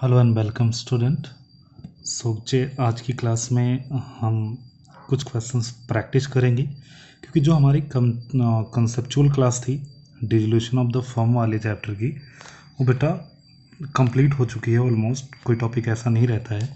Hello and welcome student. आज की class में हम कुछ क्वेश्चंस प्रैक्टिस करेंगे क्योंकि जो हमारी कंसेप्चुअल क्लास थी डिसोल्यूशन ऑफ द फॉर्म वाले चैप्टर की, वो बेटा कंप्लीट हो चुकी है ऑलमोस्ट। कोई टॉपिक ऐसा नहीं रहता है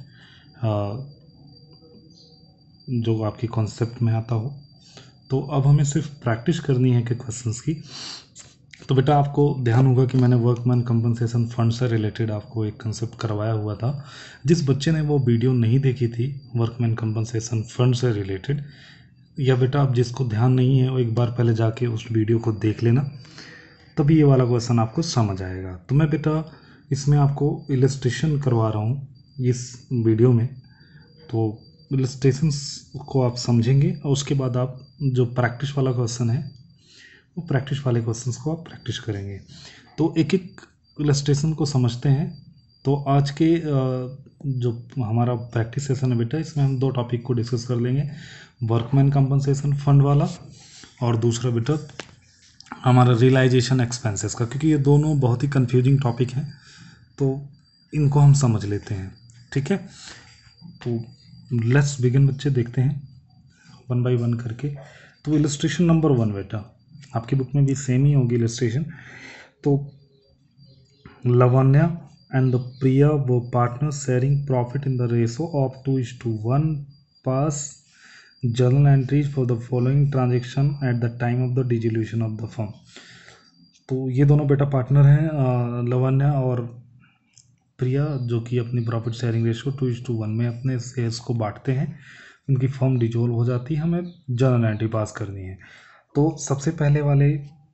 जो आपकी कॉन्सेप्ट में आता हो। तो अब हमें सिर्फ प्रैक्टिस करनी है कि क्वेश्चंस की। तो बेटा आपको ध्यान होगा कि मैंने वर्कमैन कंपनसेशन फंड से रिलेटेड आपको एक कंसेप्ट करवाया हुआ था। जिस बच्चे ने वो वीडियो नहीं देखी थी वर्कमैन कंपनसेशन फंड से रिलेटेड, या बेटा आप जिसको ध्यान नहीं है वो एक बार पहले जाके उस वीडियो को देख लेना, तभी ये वाला क्वेश्चन आपको समझ आएगा। तो मैं बेटा इसमें आपको इलस्ट्रेशन करवा रहा हूँ इस वीडियो में, तो इलस्ट्रेशंस को आप समझेंगे और उसके बाद आप जो प्रैक्टिस वाला क्वेश्चन है वो प्रैक्टिस वाले क्वेश्चंस को आप प्रैक्टिस करेंगे। तो एक एक इलस्ट्रेशन को समझते हैं। तो आज के जो हमारा प्रैक्टिस सेशन है बेटा, इसमें हम दो टॉपिक को डिस्कस कर लेंगे, वर्कमैन कंपनसेशन फंड वाला और दूसरा बेटा हमारा रियलाइजेशन एक्सपेंसेस का, क्योंकि ये दोनों बहुत ही कंफ्यूजिंग टॉपिक हैं, तो इनको हम समझ लेते हैं। ठीक है, तो लेट्स बिगिन बच्चे, देखते हैं वन बाय वन करके। तो इलस्ट्रेशन नंबर 1 बेटा आपकी बुक में भी सेम ही होगी इलस्ट्रेशन। तो लवण्या एंड द प्रिया वो partner sharing profit in the ratio of 2:1 pass journal entries for the following transaction at the time of the dissolution of the firm. तो ये दोनों बेटा पार्टनर हैं, लवण्या और प्रिया, जो कि अपनी प्रॉफिट शेयरिंग रेशो 2:1 में अपने शेयर्स को बांटते हैं। उनकी फर्म डिजोल्व हो जाती है, हमें जर्नल एंट्री पास करनी है। तो सबसे पहले वाले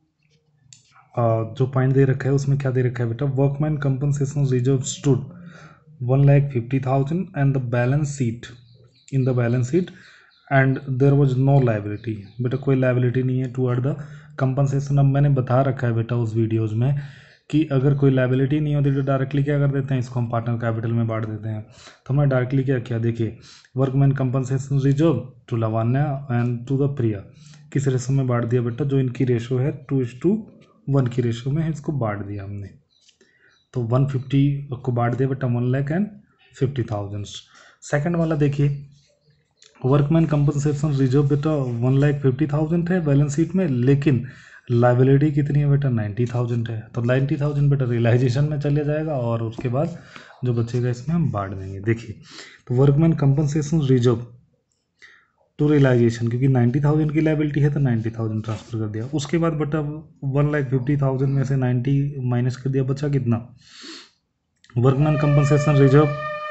जो पॉइंट दे रखा है उसमें क्या दे रखा है बेटा, workman compensation reserve stood 1,50,000 and the balance sheet in the balance sheet and there was no liability. बेटा कोई लायबिलिटी नहीं है टुवर्ड द कंपनसेशन। अब मैंने बता रखा है बेटा उस वीडियोज़ में कि अगर कोई लायबिलिटी नहीं होती तो डायरेक्टली क्या कर देते हैं, इसको हम पार्टनर कैपिटल में बांट देते हैं। तो हमने डायरेक्टली क्या किया, देखिए workman compensation reserve to Lavanya and to the Priya किस रेशो में बांट दिया बेटा, जो इनकी रेशो है 2:1 की रेशो में है, इसको बांट दिया हमने। तो 150 को बांट दिया बेटा 1,50,000। सेकंड वाला देखिए, वर्कमैन कंपनसेशन रिजर्व बेटा 1,50,000 है बैलेंस शीट में, लेकिन लाइबिलिटी कितनी है बेटा 90,000 है। तो 90,000 बेटा रियलाइजेशन में चले जाएगा और उसके बाद जो बचेगा इसमें हम बांट देंगे। देखिए तो workman compensation reserve to realisation, क्योंकि 90,000 की लाइबिलिटी है तो 90,000 ट्रांसफर कर दिया। उसके बाद बेटा 1,50,000 में से 90 माइनस कर दिया, बचा कितना, वर्कमैन कंपनसेशन रिजर्व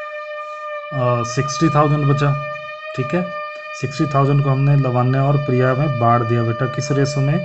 60,000 बचा। ठीक है, 60,000 को हमने लवण्या और प्रिया में बांट दिया बेटा, किस रेशो में,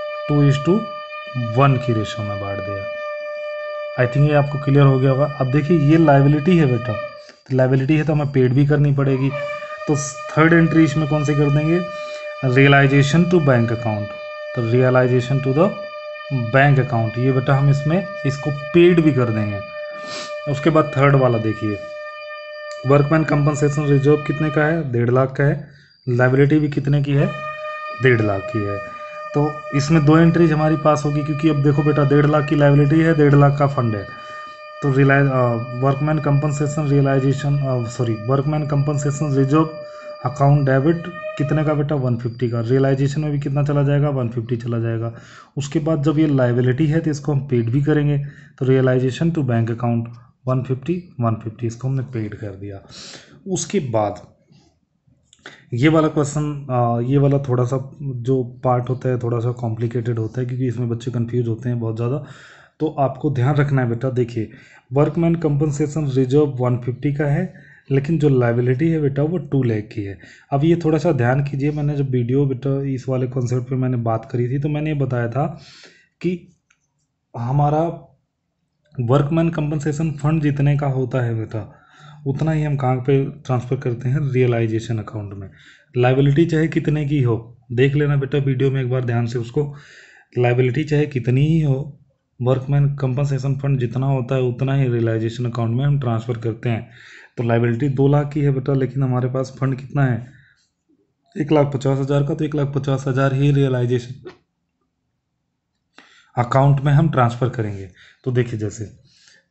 2:1 की रेशो में बांट दिया। आई थिंक ये आपको क्लियर हो गया होगा। अब देखिए ये लाइबिलिटी है बेटा, तो लाइबिलिटी है तो हमें पेड भी करनी पड़ेगी। तो थर्ड एंट्री इसमें कौन सी कर देंगे, रियलाइजेशन टू बैंक अकाउंट। तो realisation to the bank account, ये बेटा हम इसमें इसको पेड भी कर देंगे। उसके बाद थर्ड वाला देखिए, वर्कमैन कंपनसेशन रिजर्व कितने का है, 1.5 लाख का है, लाइबिलिटी भी कितने की है, 1.5 लाख की है। तो इसमें दो एंट्रीज हमारी पास होगी, क्योंकि अब देखो बेटा 1.5 लाख की लाइबिलिटी है, 1.5 लाख का फंड है। तो workman compensation realisation workman compensation reserve account debit कितने का बेटा, 150 का। रियलाइजेशन में भी कितना चला जाएगा, 150 चला जाएगा। उसके बाद जब ये लाइबिलिटी है तो इसको हम पेड भी करेंगे। तो रियलाइजेशन टू बैंक अकाउंट 150 इसको हमने पेड कर दिया। उसके बाद ये वाला क्वेश्चन, ये वाला थोड़ा सा जो पार्ट होता है थोड़ा सा कॉम्प्लिकेटेड होता है, क्योंकि इसमें बच्चे कंफ्यूज होते हैं बहुत ज़्यादा। तो आपको ध्यान रखना है बेटा, देखिए वर्कमैन कंपनसेशन रिजर्व 150 का है, लेकिन जो लाइबिलिटी है बेटा वो 2 लाख की है। अब ये थोड़ा सा ध्यान कीजिए, मैंने जब वीडियो बेटा इस वाले कॉन्सेप्ट पे मैंने बात करी थी तो मैंने ये बताया था कि हमारा वर्कमैन कंपनसेशन फंड जितने का होता है बेटा उतना ही हम कहाँ पे ट्रांसफ़र करते हैं, रियलाइजेशन अकाउंट में। लाइबिलिटी चाहे कितने की हो, देख लेना बेटा वीडियो में एक बार ध्यान से उसको, लाइबिलिटी चाहे कितनी ही हो, वर्कमैन कंपनसेशन फंड जितना होता है उतना ही रियलाइजेशन अकाउंट में हम ट्रांसफ़र करते हैं। तो लाइबिलिटी 2 लाख की है बेटा, लेकिन हमारे पास फंड कितना है, 1,50,000 का। तो 1,50,000 ही रियलाइजेशन अकाउंट में हम ट्रांसफ़र करेंगे। तो देखिए जैसे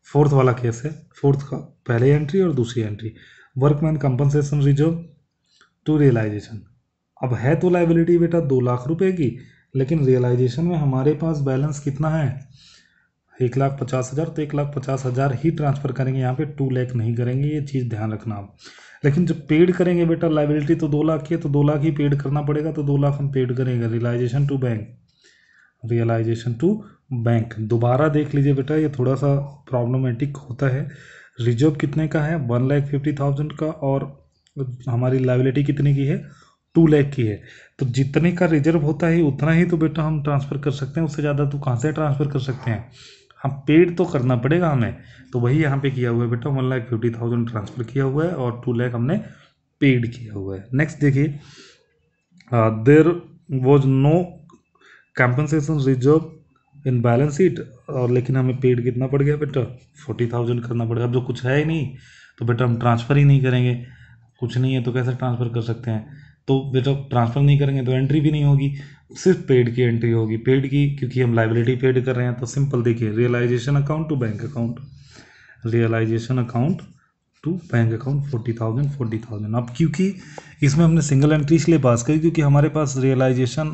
फोर्थ वाला केस है, फोर्थ का पहले एंट्री और दूसरी entry, workman compensation reserve to realisation. अब है तो लाइबिलिटी बेटा 2 लाख रुपए की, लेकिन रियलाइजेशन में हमारे पास बैलेंस कितना है 1,50,000, तो 1,50,000 ही ट्रांसफर करेंगे, यहाँ पे 2 लाख नहीं करेंगे, ये चीज़ ध्यान रखना आप। लेकिन जब पेड करेंगे बेटा, लाइबिलिटी तो 2 लाख की है तो 2 लाख ही पेड करना पड़ेगा, तो 2 लाख हम पेड करेंगे। Realisation to bank, realisation to bank दोबारा देख लीजिए बेटा, ये थोड़ा सा प्रॉब्लमेटिक होता है। रिजर्व कितने का है 1,50,000 का, और हमारी लाइबिलिटी कितने की है 2 लाख की है। तो जितने का रिजर्व होता है उतना ही तो बेटा हम ट्रांसफ़र कर सकते हैं, उससे ज़्यादा तो कहाँ से ट्रांसफ़र कर सकते हैं, हम पेड तो करना पड़ेगा हमें। तो वही यहाँ पे किया हुआ है बेटा, 1,50,000 ट्रांसफ़र किया हुआ है और 2 लाख हमने पेड किया हुआ है। नेक्स्ट देखिए, there was no compensation reserve in balance sheet, और लेकिन हमें पेड कितना पड़ गया बेटा 40,000 करना पड़ेगा। अब जो कुछ है ही नहीं तो बेटा हम ट्रांसफ़र ही नहीं करेंगे, कुछ नहीं है तो कैसे ट्रांसफ़र कर सकते हैं। तो बेटा ट्रांसफ़र नहीं करेंगे तो एंट्री भी नहीं होगी, सिर्फ पेड की एंट्री होगी, पेड की क्योंकि हम लाइबिलिटी पेड कर रहे हैं। तो सिंपल देखिए, realisation account to bank account, realisation account to bank account 40,000। अब क्योंकि इसमें हमने सिंगल एंट्री इसलिए पास करी क्योंकि हमारे पास रियलाइजेशन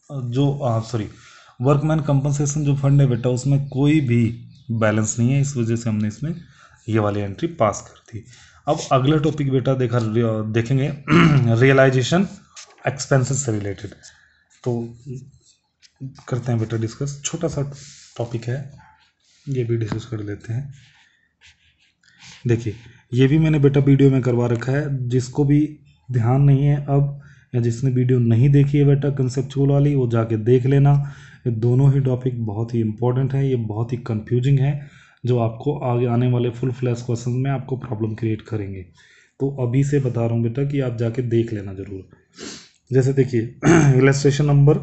वर्कमैन कंपनसेशन जो फंड है बेटा उसमें कोई भी बैलेंस नहीं है, इस वजह से हमने इसमें ये वाली एंट्री पास कर दी। अब अगला टॉपिक बेटा देखेंगे रियलाइजेशन एक्सपेंसेस से रिलेटेड, तो करते हैं बेटा डिस्कस। छोटा सा टॉपिक है, ये भी डिस्कस कर लेते हैं। देखिए ये भी मैंने बेटा वीडियो में करवा रखा है, जिसको भी ध्यान नहीं है अब या जिसने वीडियो नहीं देखी है बेटा कंसेप्चुअल वाली, वो जाके देख लेना। ये दोनों ही टॉपिक बहुत ही इंपॉर्टेंट है, ये बहुत ही कंफ्यूजिंग है, जो आपको आगे आने वाले फुल फ्लैश क्वेश्चन में आपको प्रॉब्लम क्रिएट करेंगे। तो अभी से बता रहा हूँ बेटा कि आप जाके देख लेना ज़रूर। जैसे देखिए इलस्ट्रेशन नंबर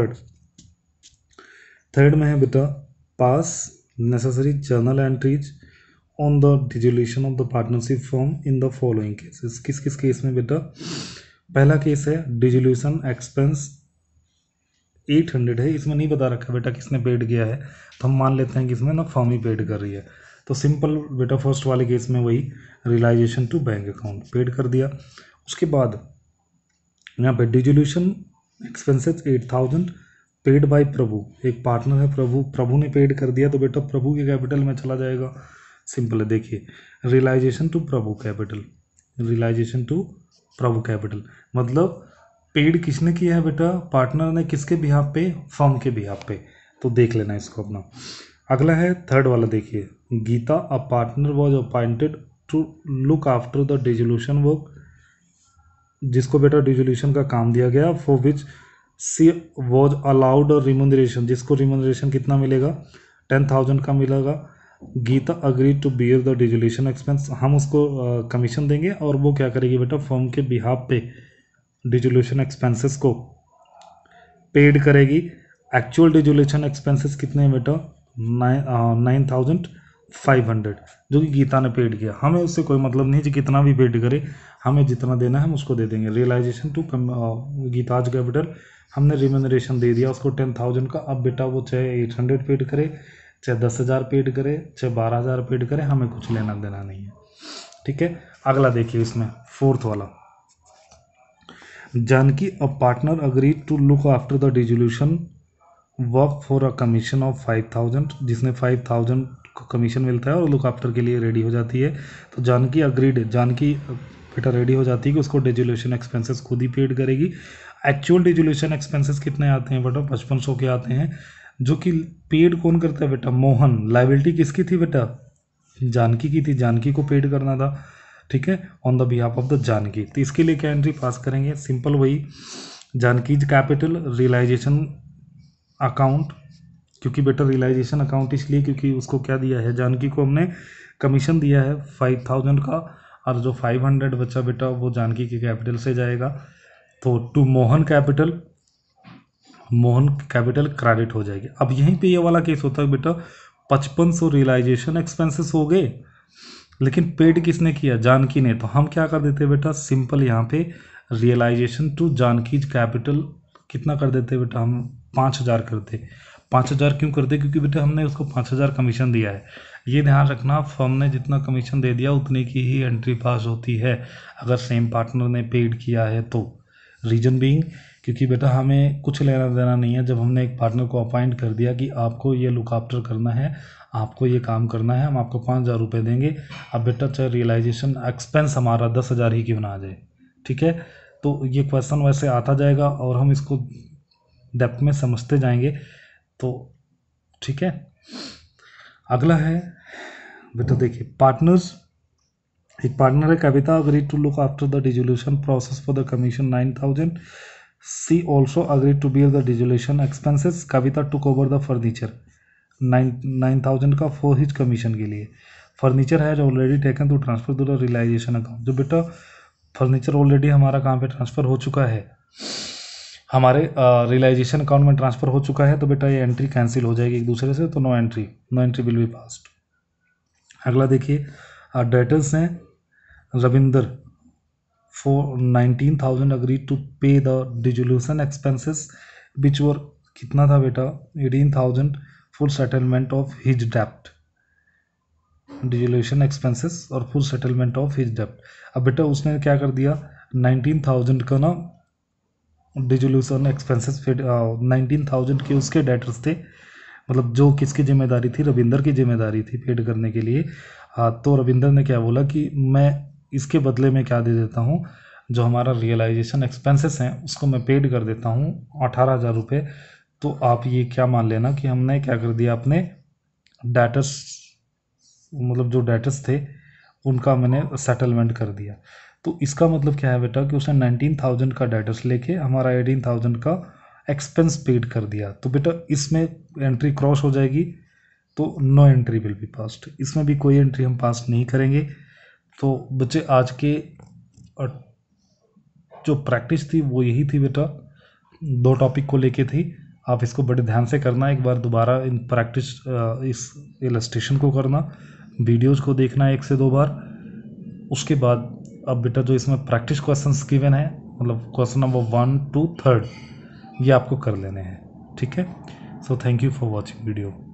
थर्ड में है बेटा, pass necessary journal entries on the dissolution of the partnership firm in the following cases. किस किस केस में बेटा, पहला केस है डिसोल्यूशन एक्सपेंस 800 है, इसमें नहीं बता रखा बेटा किसने पेड किया है, तो हम मान लेते हैं कि इसमें ना फर्म ही पेड कर रही है। तो सिंपल बेटा फर्स्ट वाले केस में वही realisation to bank account paid कर दिया। उसके बाद यहाँ पे dissolution expenses 8,000 paid by Prabhu, एक पार्टनर है प्रभु ने पेड कर दिया, तो बेटा प्रभु के कैपिटल में चला जाएगा। सिंपल है, देखिए realisation to Prabhu capital, realisation to Prabhu capital मतलब पेड किसने किया है बेटा, पार्टनर ने, किसके बिहाफ पे, फर्म के बिहाफ पे। तो देख लेना इसको अपना। अगला है थर्ड वाला, देखिए Geeta a partner was appointed to look after the dissolution work, जिसको बेटा डिसोल्यूशन का काम दिया गया, for which she was allowed remuneration, जिसको रिम्यूनरेशन कितना मिलेगा 10,000 का मिलेगा। Geeta agree to bear the dissolution expense, हम उसको कमीशन देंगे और वो क्या करेगी बेटा फर्म के बिहाफ पे डिसोल्यूशन एक्सपेंसेस को पेड करेगी। एक्चुअल डिसोल्यूशन एक्सपेंसेस कितने हैं बेटा 9,500, जो कि गीता ने पेड किया। हमें उससे कोई मतलब नहीं कि कितना भी पेड करे, हमें जितना देना है हम उसको दे देंगे। रियलाइजेशन टू गीताज कैपिटल, हमने रिम्यूनरेशन दे दिया उसको 10,000 का। अब बेटा वो चाहे 800 पेड करे, चाहे 10,000 पेड करे, चाहे 12,000 पेड करे, हमें कुछ लेना देना नहीं है, ठीक है। अगला देखिए इसमें फोर्थ वाला, Janaki a partner agree to look after the dissolution work for a commission of 5,000, जिसने 5,000 को कमीशन मिलता है और लुक आफ्टर के लिए रेडी हो जाती है। तो जानकी अग्रीड, जानकी बेटा रेडी हो जाती है कि उसको डिसोल्यूशन एक्सपेंसेस खुद ही पेड करेगी। एक्चुअल डिसोल्यूशन एक्सपेंसेस कितने आते हैं बेटा 5,500 के आते हैं, जो कि पेड कौन करता है बेटा, मोहन। लाइबिलिटी किसकी थी बेटा, जानकी की थी, जानकी को पेड करना था, ठीक है, on the behalf of the Janaki. तो इसके लिए क्या एंट्री पास करेंगे, सिंपल वही जानकीज कैपिटल रियलाइजेशन अकाउंट, क्योंकि बेटा रियलाइजेशन अकाउंट इसलिए क्योंकि उसको क्या दिया है, जानकी को हमने कमीशन दिया है 5,000 का, और जो 500 बचा बेटा वो जानकी के कैपिटल से जाएगा। तो टू मोहन कैपिटल क्रेडिट हो जाएगी। अब यहीं पे ये वाला केस होता है बेटा 5,500 रियलाइजेशन एक्सपेंसेस हो गए, लेकिन पेड किसने किया, जानकी ने। तो हम क्या कर देते हैं बेटा, सिंपल यहाँ पे रियलाइजेशन टू जानकीज कैपिटल कितना कर देते बेटा, हम 5,000 करते। 5,000 क्यों करते, क्योंकि बेटा हमने उसको 5,000 कमीशन दिया है। ये ध्यान रखना, फर्म ने जितना कमीशन दे दिया उतने की ही एंट्री पास होती है अगर सेम पार्टनर ने पेड किया है तो। रीजन बीइंग, क्योंकि बेटा हमें कुछ लेना देना नहीं है। जब हमने एक पार्टनर को अपॉइंट कर दिया कि आपको ये लुक आफ्टर करना है, आपको ये काम करना है, हम आपको 5,000 रुपये देंगे। अब बेटा चाहे रियलाइजेशन एक्सपेंस हमारा 10,000 ही क्यों ना आ जाए, ठीक है। तो ये क्वेश्चन वैसे आता जाएगा और हम इसको डेप्थ में समझते जाएंगे, तो ठीक है। अगला है बेटा देखिए पार्टनर्स। एक पार्टनर है Kavita, agreed to look after the dissolution process for the commission 9,000. She also agreed to bear the dissolution expenses. Kavita took over the furniture 9,000 का फॉर हिज कमीशन के लिए. Furniture has already taken to transfer to the realisation account. जो बेटा furniture already हमारा कहाँ पे transfer हो चुका है, हमारे रियलाइजेशन अकाउंट में ट्रांसफ़र हो चुका है, तो बेटा ये एंट्री कैंसिल हो जाएगी एक दूसरे से, तो no entry will be passed. अगला देखिए डेटर्स हैं Ravinder for 19,000 agreed to pay the dissolution expenses which were कितना था बेटा 18,000 फुल सेटलमेंट ऑफ हिज डेप्ट. डिसोल्यूशन एक्सपेंसेस और फुल सेटलमेंट ऑफ हिज डेप्ट. अब बेटा उसने क्या कर दिया 19,000 का ना डिसोल्यूशन एक्सपेंसेस, फिर 19,000 के उसके डेटर्स थे, मतलब जो किसकी जिम्मेदारी थी, रविंदर की जिम्मेदारी थी पेड करने के लिए. तो रविंदर ने क्या बोला कि मैं इसके बदले में क्या दे देता हूँ, जो हमारा रियलाइजेशन एक्सपेंसेस हैं उसको मैं पेड कर देता हूँ 18,000 रुपये. तो आप ये क्या मान लेना कि हमने क्या कर दिया, अपने डेटर्स मतलब जो डेटर्स थे उनका मैंने सेटलमेंट कर दिया. तो इसका मतलब क्या है बेटा कि उसने 19,000 का डेटर्स लेके हमारा 18,000 का एक्सपेंस पेड कर दिया. तो बेटा इसमें एंट्री क्रॉस हो जाएगी, तो no entry will be passed. इसमें भी कोई एंट्री हम पास नहीं करेंगे. तो बच्चे आज के जो प्रैक्टिस थी वो यही थी बेटा, 2 टॉपिक को लेके थी. आप इसको बड़े ध्यान से करना, एक बार दोबारा इन प्रैक्टिस इस इलस्ट्रेशन को करना, वीडियोज़ को देखना 1 से 2 बार. उसके बाद अब बेटा जो इसमें प्रैक्टिस क्वेश्चंस गिवन है, मतलब क्वेश्चन नंबर 1 to 3 ये आपको कर लेने हैं, ठीक है. So thank you for watching video.